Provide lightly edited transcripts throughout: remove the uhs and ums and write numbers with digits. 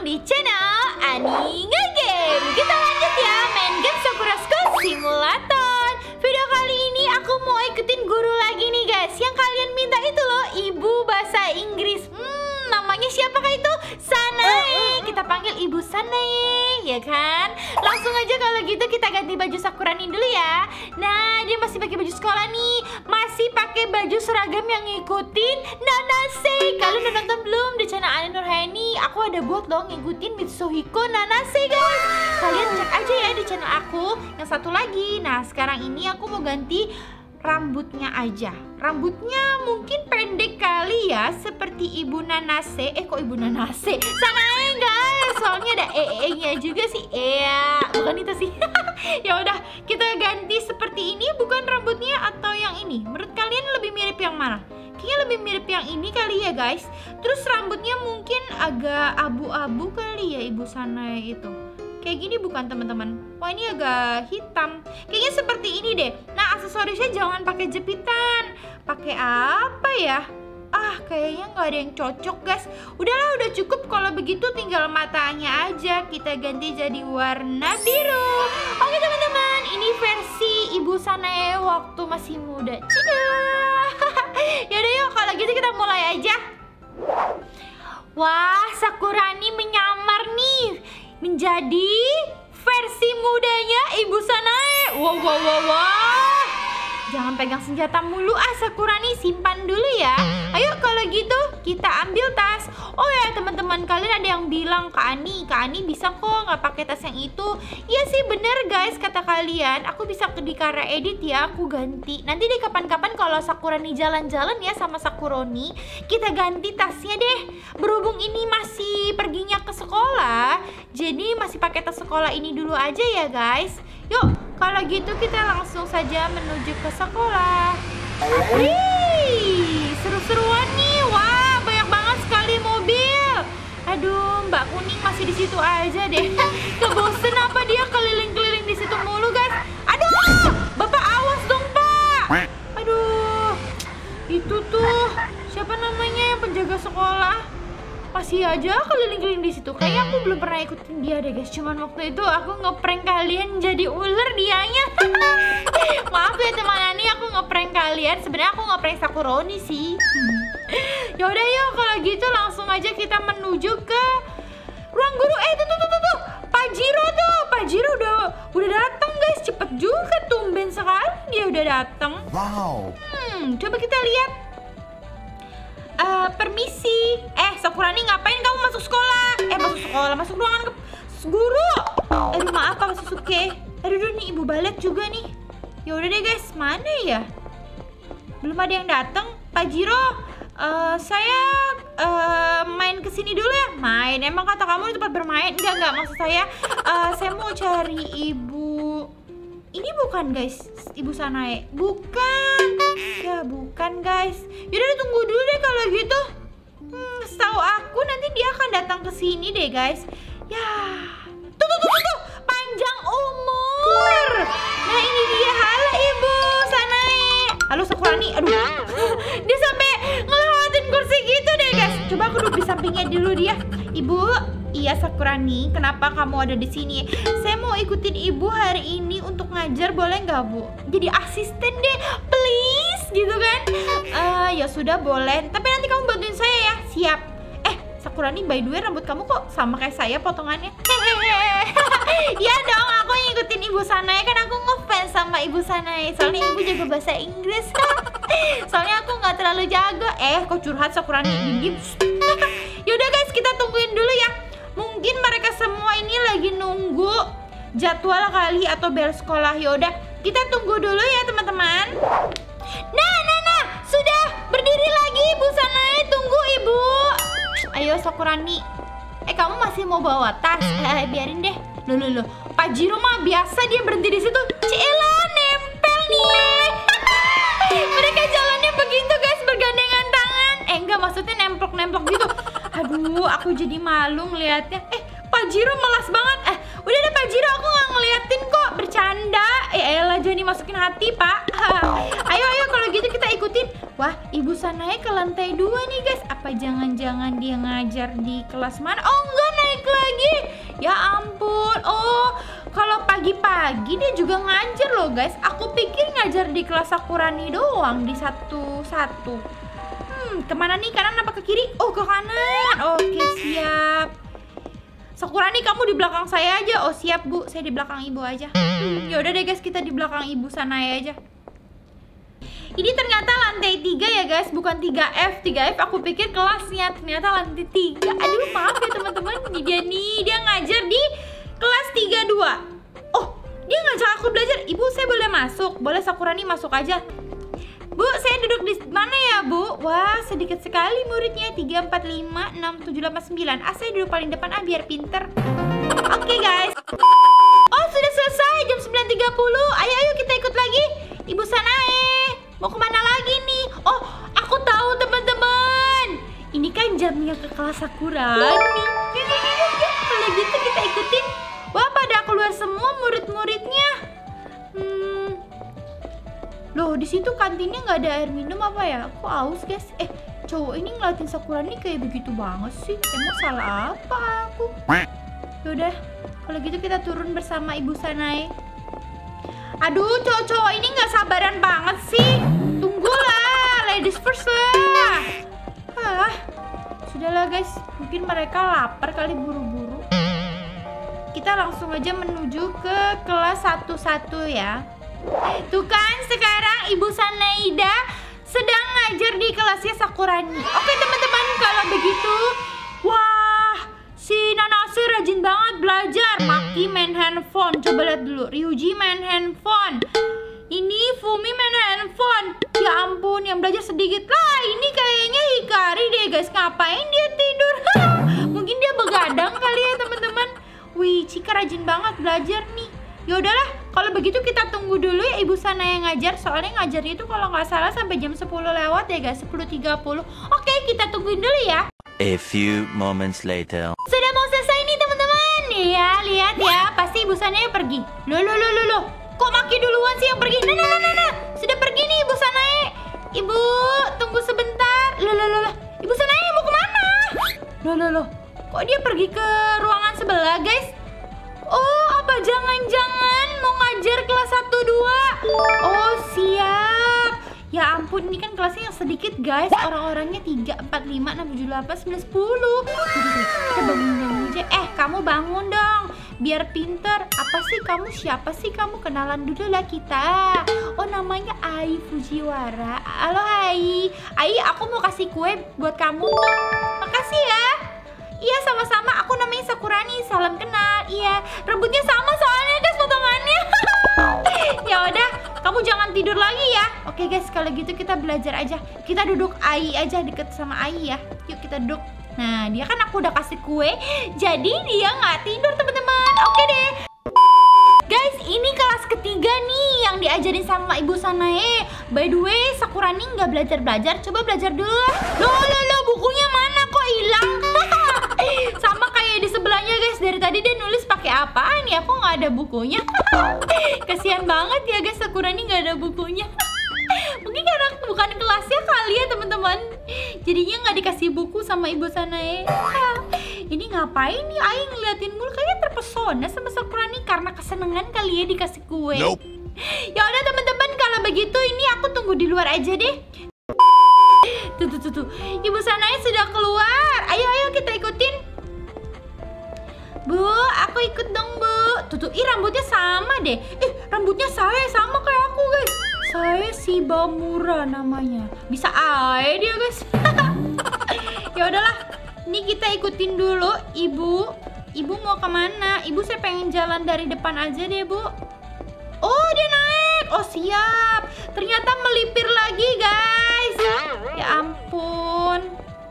di channel Ani Ngegame. Kita lanjut ya main game Sakura School Simulator. Video kali ini aku mau ikutin guru lagi nih guys. Yang kalian minta itu loh, ibu bahasa Inggris. Namanya siapakah itu? Sanae. Kita panggil Ibu Sanae, ya kan? Langsung aja kalau gitu kita ganti baju Sakurani dulu ya. Nah, dia masih pakai baju sekolah nih. Masih pakai baju seragam yang ngikutin Nanase. Kalian udah nonton belum di channel Ani Nurhani? Aku ada buat loh ngikutin Mitsuhiko Nanase guys. Kalian cek aja ya di channel aku. Yang satu lagi. Nah, sekarang ini aku mau ganti rambutnya aja. Rambutnya mungkin pendek kali ya, seperti Ibu Nanase. Kok Ibu Nanase? Sanae guys. Soalnya ada nya juga sih. Bukan itu sih. Ya udah, kita ganti seperti ini. Bukan rambutnya atau yang ini? Menurut kalian lebih mirip yang mana? Kayaknya lebih mirip yang ini kali ya guys. Terus rambutnya mungkin agak abu-abu kali ya Ibu Sanae itu. Kayak gini bukan teman-teman? Wah, ini agak hitam. Kayaknya seperti ini deh. Nah, aksesorisnya jangan pakai jepitan. Pakai apa ya? Kayaknya nggak ada yang cocok guys. Udahlah, udah cukup kalau begitu. Tinggal matanya aja kita ganti jadi warna biru. Oke teman-teman, ini versi Ibu Sanae waktu masih muda. Yaudah yuk, kalau gitu kita mulai aja. Wah, Sakurani menyamar nih menjadi versi mudanya Ibu Sanae. Wow. Jangan pegang senjata mulu Sakurani, simpan dulu ya. Ayo kalau gitu kita ambil tas. Oh ya teman-teman, kalian ada yang bilang Kak Ani bisa kok nggak pakai tas yang itu. Iya sih bener guys kata kalian. Aku bisa di Kara Edit ya, aku ganti. Nanti deh kapan-kapan kalau Sakurani jalan-jalan ya sama Sakuroni, kita ganti tasnya deh. Berhubung ini masih perginya ke sekolah, jadi masih pakai tas sekolah ini dulu aja ya guys. Yuk, kalau gitu kita langsung saja menuju ke sekolah. Wih, seru-seruan nih. Wah, banyak banget sekali mobil. Aduh, Mbak Kuning masih di situ aja deh. Kebosen apa dia keliling-keliling di situ mulu, guys? Aduh, Bapak awas dong, Pak. Aduh, itu tuh siapa namanya yang penjaga sekolah? Masih aja keliling-keliling di situ. Kayaknya aku belum pernah ikutin dia deh guys. Cuman waktu itu aku ngeprank kalian jadi ular dianya. Maaf ya teman Ani, aku ngeprank kalian. Sebenarnya aku ngeprank Sakuroni sih. Yaudah yuk kalau gitu langsung aja kita menuju ke ruang guru. Tuh. Pajiro tuh. Pajiro udah datang guys. Cepet juga, tumben sekali dia udah datang. Wow. Coba kita lihat. Permisi. Sakurani, ngapain kamu masuk sekolah? Masuk ruangan ke guru. Maaf Pak Susuke. Aduh nih ibu balet juga nih. Ya udah deh guys, mana ya? Belum ada yang datang. Pak Jiro, saya main kesini dulu ya. Main? Emang kata kamu di tempat bermain? Enggak maksud saya. Saya mau cari ibu. Ini bukan guys, Ibu Sanae. Bukan. Ya bukan guys. Yaudah tunggu dulu deh kalau gitu. Setahu aku nanti dia akan datang ke sini deh guys. Ya. Tuh. Panjang umur. Nah ini dia. Halo Ibu Sanae. Halo Sakurani. Aduh. Dia sampai ngelewatin kursi gitu deh guys. Coba aku duduk di sampingnya dulu dia. Ibu. Iya Sakurani, kenapa kamu ada di sini? Saya mau ikutin ibu hari ini untuk ngajar, boleh nggak bu? Jadi asisten deh, please, gitu kan? Ya sudah boleh. Tapi nanti kamu bantuin saya ya. Siap. Sakurani, by the way rambut kamu kok sama kayak saya potongannya? Iya dong, aku ngikutin Ibu Sanae, kan aku ngefans sama Ibu Sanae. Soalnya ibu jago bahasa Inggris. Soalnya aku nggak terlalu jago. Kok curhat Sakurani? Diem. Yaudah guys, kita tungguin dulu ya. Mungkin mereka semua ini lagi nunggu jadwal kali atau bel sekolah. Yaudah, kita tunggu dulu ya teman-teman. Nah, sudah berdiri lagi Ibu Sanae. Tunggu Ibu. Ayo Sakurani. Kamu masih mau bawa tas? Biarin deh. Loh. Pak Jiro mah biasa dia berhenti di situ. Cielah, nempel nih. Mereka jalannya begitu guys, bergandengan tangan. Enggak, maksudnya nemplok-nemplok gitu. Aduh, aku jadi malu ngeliatnya. Pak Jiro malas banget. Udah deh Pak Jiro, aku nggak ngeliatin kok, bercanda. Elah, jangan dimasukin hati Pak. Ayo kalau gitu kita ikutin Wah, Ibu Sanae ke lantai 2 nih guys. Apa jangan-jangan dia ngajar di kelas mana? Oh enggak, naik lagi. Ya ampun. Oh, kalau pagi-pagi dia juga ngajar loh guys. Aku pikir ngajar di kelas Sakurani doang, di satu-satu. Kemana nih? Kanan apa ke kiri? Oh, ke kanan. Oke, siap. Sakurani, kamu di belakang saya aja. Oh siap Bu, saya di belakang Ibu aja. Yaudah deh guys, kita di belakang Ibu Sanae aja. Ini ternyata lantai 3 ya guys, bukan 3F. 3F aku pikir kelasnya, ternyata lantai 3. Aduh maaf ya teman-teman, dia ngajar di kelas 32. Oh, dia ngajak aku belajar. Ibu, saya boleh masuk? Boleh, Sakurani masuk aja. Bu, saya duduk di mana ya Bu? Wah, sedikit sekali muridnya. 3, 4, 5, 6, 7, 8, 9. Saya duduk paling depan biar pinter. Oke guys. Oh, sudah selesai jam 9.30. Ayo kita ikut lagi. Ibu Sanae, mau kemana lagi nih? Oh, aku tahu teman-teman. Ini kan jamnya ke kelas Sakurani. Kalau gitu kita ikutin. Wah, pada keluar semua murid-muridnya. Loh, di situ kantinnya nggak ada air minum apa ya? Aku haus guys. Cowok ini ngeliatin Sakurani kayak begitu banget sih. Emang salah apa aku? Yaudah, kalau gitu kita turun bersama Ibu Sanae. Aduh, cowok-cowok ini nggak sabaran banget sih. Tunggulah, ladies first lah. Sudahlah guys, mungkin mereka lapar kali, buru-buru. Kita langsung aja menuju ke kelas 11 ya. Tuh kan, sekarang Ibu Sanaida sedang ngajar di kelasnya Sakurani. Oke teman-teman, kalau begitu, wah, si Nanase rajin banget belajar. Maki main handphone, coba lihat dulu. Ryuji main handphone. Ini Fumi main handphone. Ya ampun, yang belajar sedikit lah. Ini kayaknya Hikari deh guys. Ngapain dia tidur? Mungkin dia begadang kali ya teman-teman. Wih, Chika rajin banget belajar nih. Ya udahlah, kalau begitu kita tunggu dulu ya Ibu Sanae yang ngajar. Soalnya ngajarnya itu kalau nggak salah sampai jam 10 lewat ya guys, 10.30. Oke, kita tungguin dulu ya. A few moments later. Sudah mau selesai nih teman-teman. Ya, lihat ya, pasti Ibu Sanae pergi. Loh. Kok Maki duluan sih yang pergi? Nah. Sudah pergi nih Ibu Sanae. Ibu, tunggu sebentar. Loh. Ibu Sanae mau kemana? Loh. Kok dia pergi ke ruangan sebelah guys? Oh, apa jangan-jangan mau ngajar kelas 1-2? Oh, siap. Ya ampun, ini kan kelasnya yang sedikit guys. Orang-orangnya 3, 4, 5, 6, 7, 8, 9, 10. Kita bangun aja. Kamu bangun dong, biar pinter. Apa sih kamu? Siapa sih kamu? Kenalan dulu lah kita. Oh, namanya Ai Fujiwara. Halo Ai. Ai, aku mau kasih kue buat kamu tuh. Makasih ya. Iya, sama-sama. Aku namanya Sakurani. Salam kenal. Iya, rambutnya sama soalnya guys potongannya. Ya udah, kamu jangan tidur lagi ya. Oke guys, kalau gitu kita belajar aja. Kita duduk Ai aja, deket sama Ai ya. Yuk kita duduk. Nah, dia kan aku udah kasih kue, jadi dia nggak tidur teman-teman. Oke deh. Guys, ini kelas ketiga nih yang diajarin sama Ibu Sanae. By the way, Sakurani nggak belajar. Coba belajar dulu. Loh, bukunya mana kok hilang? Sama kayak di sebelahnya guys. Dari tadi dia nulis pakai apaan ya? Kok nggak ada bukunya? Kasihan banget ya guys, Sakurani nggak ada bukunya. Mungkin karena bukan kelasnya kali ya teman-teman. Jadinya nggak dikasih buku sama Ibu Sanae. Ini ngapain nih Ai ngeliatin mulu? Kayaknya terpesona sama Sakurani karena kesenangan kali ya dikasih kue. Nope. Ya udah teman-teman, kalau begitu ini aku tunggu di luar aja deh. Tuh. Ibu Sanae sudah keluar. Ayo kita ikutin. Bu, aku ikut dong Bu. Tuh, rambutnya sama deh. Rambutnya saya sama kayak aku guys. Saya Shibamura namanya. Bisa aja dia guys. Ya udahlah, ini kita ikutin dulu Ibu. Ibu mau kemana? Ibu, saya pengen jalan dari depan aja deh Bu. Oh, dia naik. Oh siap. Ternyata melipir lagi guys. Ya ampun.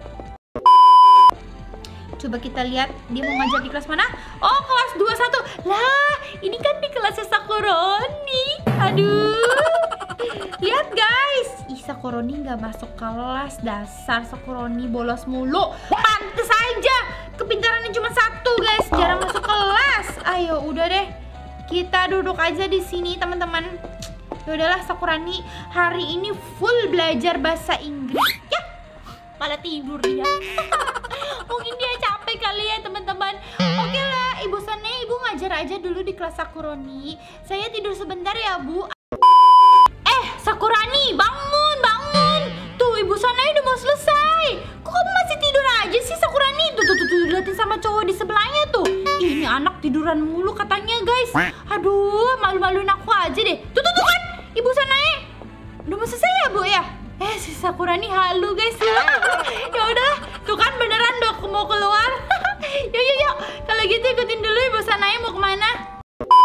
Coba kita lihat dia mau ngajar di kelas mana? Oh, kelas 21. Lah, ini kan di kelasnya Sakurani. Aduh. Lihat guys. Sakurani nggak masuk kelas. Dasar Sakurani bolos mulu. Pantes aja. Kepintarannya cuma 1 guys. Jarang masuk kelas. Ayo, udah deh. Kita duduk aja di sini teman-teman. Ya udahlah Sakurani, hari ini full belajar bahasa Inggris. Ya, malah tidur dia. Mungkin dia capek kali ya teman-teman. Oke lah, Ibu Sanaya, Ibu ngajar aja dulu di kelas Sakurani. Saya tidur sebentar ya Bu. Sakurani, bangun. Tuh, Ibu Sanaya udah mau selesai. Kok kamu masih tidur aja sih Sakurani? Tuh, liatin sama cowok di sebelahnya tuh. Ini anak tiduran mulu katanya guys. Aduh, malu-maluin aku aja deh. Tuh kan, Ibu Sanaya udah mau selesai ya Bu ya? Si Sakurani halu guys. Ya udahlah, tuh kan beneran dok mau keluar. Yuk. Kalau gitu ikutin dulu Ibu Sanaya mau kemana?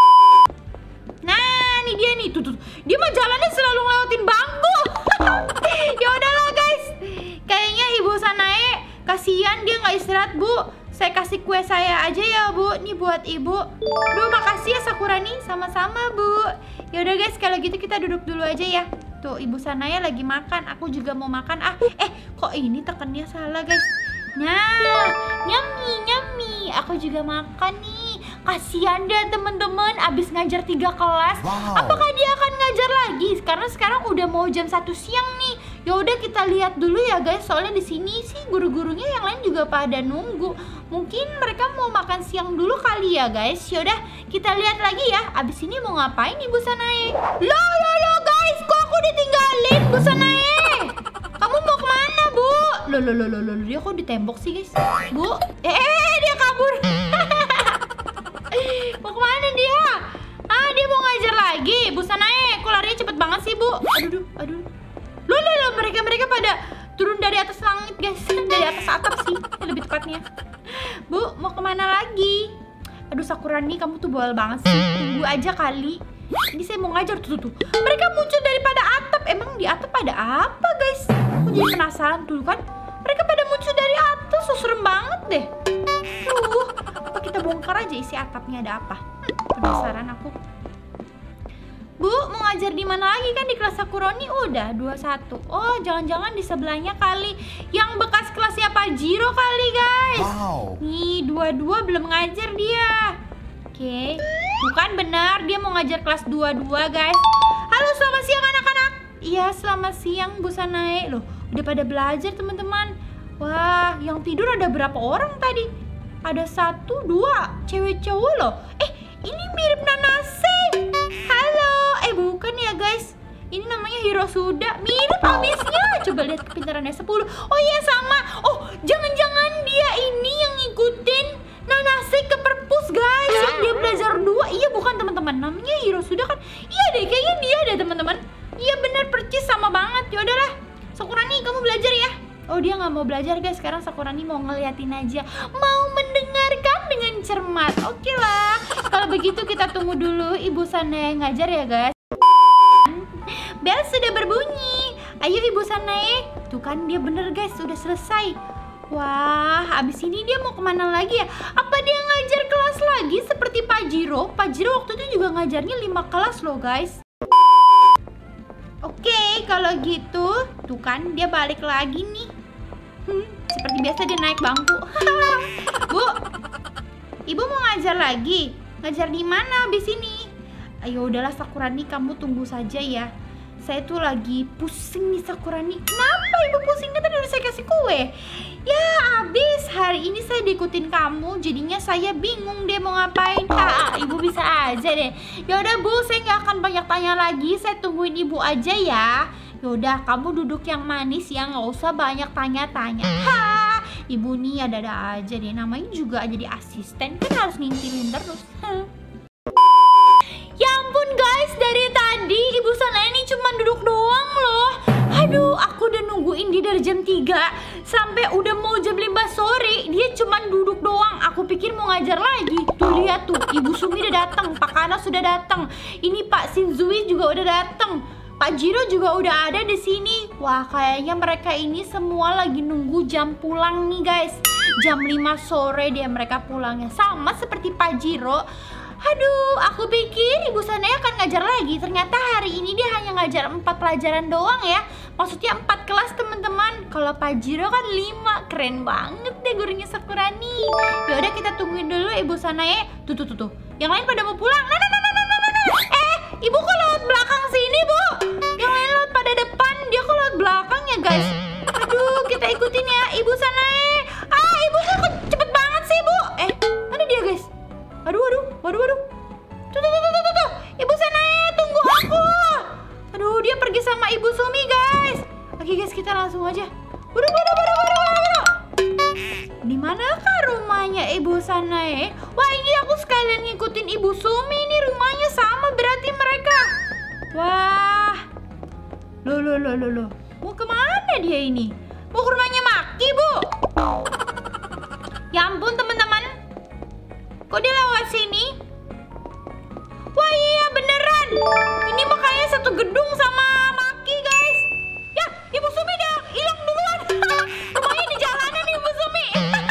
Nah, ini dia nih. Tuh. Dia mah jalannya selalu ngelewatin bangku. Ya udahlah guys. Kayaknya Ibu Sanaya kasihan dia nggak istirahat Bu. Saya kasih kue saya aja ya Bu. Nih buat Ibu. Duh, makasih ya Sakurani. Sama-sama Bu. Ya udah guys, kalau gitu kita duduk dulu aja ya. Tuh, Ibu Sanaya lagi makan. Aku juga mau makan. Kok ini tekannya salah guys. Nah, nyami. Aku juga makan nih. Kasihan deh teman-teman, abis ngajar 3 kelas. Apakah dia akan ngajar lagi? Karena sekarang udah mau jam 1 siang nih. Ya udah kita lihat dulu ya guys. Soalnya di sini sih guru-gurunya yang lain juga pada nunggu. Mungkin mereka mau makan siang dulu kali ya guys. Ya udah kita lihat lagi ya. Abis ini mau ngapain Ibu Sanaya? Loh guys, kok aku ditinggalin Bu Sanaya? Kamu mau kemana Bu? Loh, dia kok di tembok sih guys? Bu, dia kabur. Mau kemana dia? Dia mau ngajar lagi. Bu Sanaya, kok larinya cepet banget sih Bu? Aduh. Loh, mereka pada turun dari atas langit guys. Dari atas atap sih, lebih tepatnya. Bu, mau kemana lagi? Aduh Sakurani, kamu tuh bawel banget sih. Tunggu aja kali. Ini saya mau ngajar tuh. Mereka muncul daripada atap. Emang di atap ada apa guys? Aku jadi penasaran tuh kan. Mereka pada muncul dari atas, so serem banget deh. Apa kita bongkar aja isi atapnya ada apa? Penasaran aku. Bu, mau ngajar di mana lagi kan di kelas Sakurani udah 21. Oh, jangan-jangan di sebelahnya kali. Yang bekas kelasnya Pajiro kali guys. Nih, 22 belum ngajar dia. Oke. Bukan benar, dia mau ngajar kelas 22 guys. Halo, selamat siang anak-anak. Iya, selamat siang Bu Sanaya. Loh, udah pada belajar teman-teman. Wah, yang tidur ada berapa orang tadi? Ada 1, 2 cewek cowok loh. Ini mirip Nanase. Halo, bukan ya guys. Ini namanya Hirosuda. Mirip abisnya. Coba lihat kepintarannya 10. Oh iya sama. Oh, jangan-jangan dia ini yang ngikutin Nanase ke perpus guys. Yang dia belajar 2. Iya bukan teman-teman. Namanya Hirosuda kan. Iya deh, kayaknya dia deh teman-teman. Iya benar, percis sama banget. Ya udahlah. Sakurani, kamu belajar ya. Oh, dia nggak mau belajar guys. Sekarang Sakurani mau ngeliatin aja. Mau mendengarkan dengan cermat. Oke lah. Kalau begitu kita tunggu dulu Ibu Sanaya ngajar ya guys. Bel sudah berbunyi. Ayo Ibu Sanaya. Tuh kan dia bener guys, sudah selesai. Wah, abis ini dia mau kemana lagi ya? Apa dia ngajar kelas lagi seperti Pajiro? Pajiro waktu itu juga ngajarnya 5 kelas loh guys. Oke, kalau gitu, tuh kan dia balik lagi nih. Seperti biasa dia naik bangku. Bu, Ibu mau ngajar lagi? Ngajar di mana abis ini? Ayo udahlah Sakurani, kamu tunggu saja ya. Saya tuh lagi pusing nih Sakurani. Kenapa Ibu pusing? Kan tadi udah saya kasih kue. Ya abis hari ini saya diikutin kamu, jadinya saya bingung deh mau ngapain. Ibu bisa aja deh. Yaudah Bu, saya nggak akan banyak tanya lagi. Saya tungguin Ibu aja ya. Yaudah, kamu duduk yang manis ya, nggak usah banyak tanya-tanya. Ibu nih ada-ada aja deh. Namanya juga jadi asisten, kan harus ngintilin terus. Ya ampun guys, dari tadi Ibu Sanaya ini cuma duduk doang loh. Aduh, aku udah nungguin dia dari jam 3 sampai udah mau jam 5 sore. Dia cuma duduk doang. Aku pikir mau ngajar lagi. Tuh lihat tuh, Ibu Sumi udah datang, Pak Kana sudah datang. Ini Pak Shinzui juga udah datang. Pak Jiro juga udah ada di sini. Wah, kayaknya mereka ini semua lagi nunggu jam pulang nih guys. Jam 5 sore dia mereka pulangnya. Sama seperti Pak Jiro. Aduh, aku pikir Ibu Sanaya akan ngajar lagi. Ternyata hari ini dia hanya ngajar 4 pelajaran doang ya. Maksudnya 4 kelas teman-teman. Kalau Pak Jiro kan 5. Keren banget deh gurunya Sakurani. Yaudah kita tungguin dulu Ibu Sanaya. Tuh. Yang lain pada mau pulang. Nah. Ibu kok lewat belakang sini Bu? rumahnya Ibu Sanae. Wah, ini aku sekalian ngikutin Ibu Sumi. Ini rumahnya sama berarti mereka. Wah. Loh. Mau kemana dia ini? Mau ke rumahnya Maki, Bu? Ya ampun teman-teman. Kok dia lewat sini? Wah iya beneran. Ini makanya satu gedung sama Maki guys. Ya Ibu Sumi udah hilang duluan. Rumahnya di jalanan nih Ibu Sumi.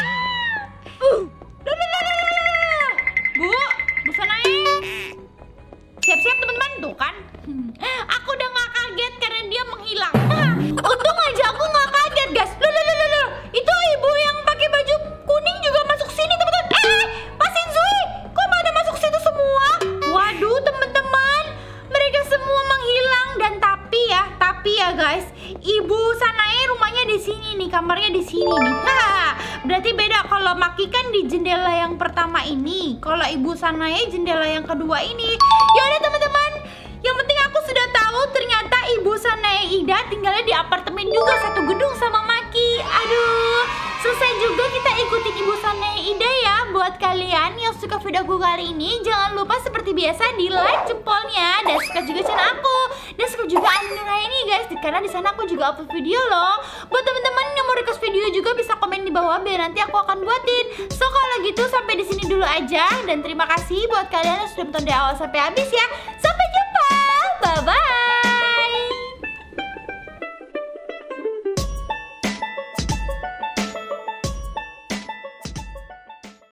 Bu Sanae. Siap-siap teman-teman tuh kan. Aku udah gak kaget karena dia menghilang. Untung aja aku gak kaget guys. Loh. Itu ibu yang pakai baju kuning juga masuk sini teman-teman. Pak Shinzui, kok pada masuk situ semua? Waduh teman-teman, mereka semua menghilang. Dan tapi ya guys, Ibu Sanae rumahnya di sini nih, kamarnya di sini nih. Berarti beda. Kalau Maki kan di jendela yang pertama ini, kalau Ibu Sanae jendela yang kedua ini. Ya udah teman-teman, yang penting aku sudah tahu ternyata Ibu Sanae Ida tinggalnya di apartemen juga, satu gedung sama Maki. Aduh, selesai juga kita ikutin Ibu Sanae Ida ya. Buat kalian yang suka videoku kali ini, jangan lupa seperti biasa di like jempolnya dan suka juga channel aku dan suka juga Anime Raya ini guys, karena di sana aku juga upload video loh. Buat teman-teman yang mau request video juga bisa komen di bawah biar nanti aku akan buatin. So kalau gitu sampai di sini dulu aja dan terima kasih buat kalian yang sudah menonton dari awal sampai habis ya. Sampai jumpa. Bye bye.